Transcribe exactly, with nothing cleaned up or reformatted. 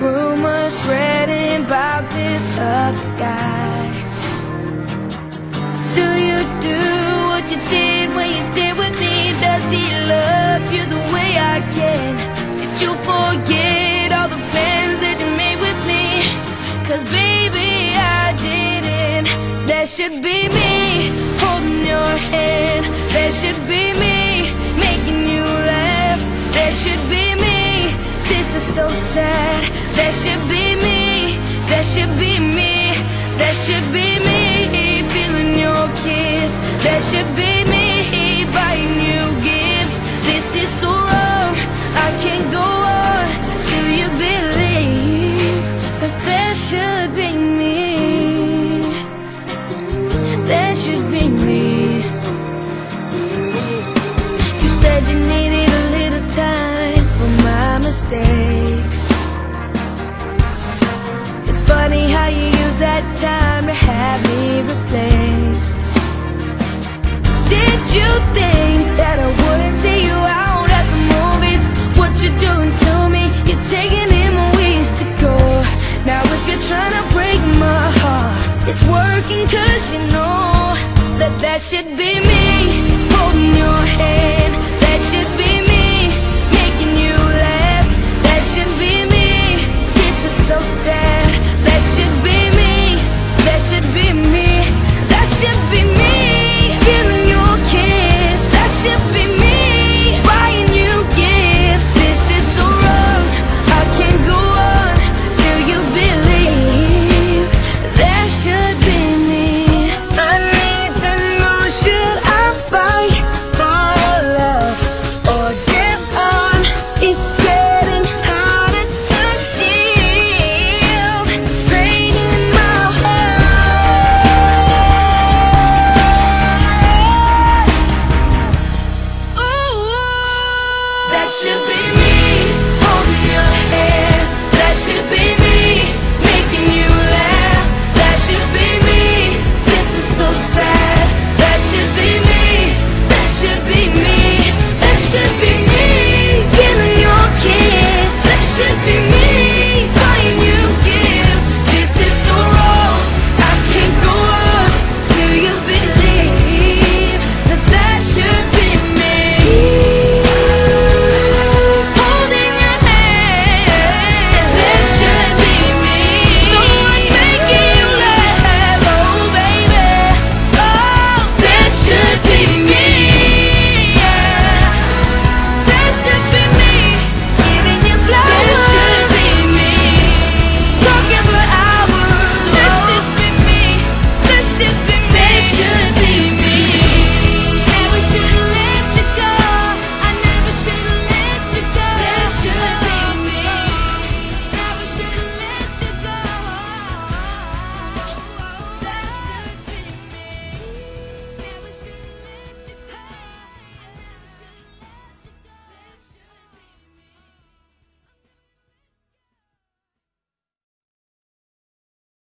rumors spreading about this other guy. Do you do what you did when you did with me? Does he love you the way I can? Did you forget all the plans that you made with me? Cause baby, I didn't. That should be me holding your hand. That should be me making you laugh. That should be me. This is so sad. That should be me. That should be me. That should be me feeling your kiss. That should be me buying you gifts. This is so wrong. I can't go on till you believe that that should be me. That should be me. You said you needed a little time for my mistakes. It's funny how you use that time to have me replaced. Did you think that I wouldn't see you out at the movies? What you doing to me? You're taking in my ways to go. Now if you're trying to break my heart, it's working cause you know that that should be me holding your hand. That should be me making you laugh. That should be me. This is so sad. That should be me. That should be me. That should be me feeling your kiss. That should be me buying you gifts. This is so wrong. I can't go on till you believe that should be me. I need to know, should I fight for love or this on? It's getting harder to shield. It's pain in my heart. Ooh, that should be me holding your hand. That should be me making you laugh. That should be me. This is so sad. That should be me. That should be me. That should be me feeling your kiss. That should be me buying you gifts. This is so wrong. I can't go on till you believe that that should be me. Holding your hand. That should be me. The one making you laugh. Oh baby. Oh, that should be me. Yeah. That should be me. Giving you flowers. That should be me. Talking for hours. That should be me. That should be me. That should be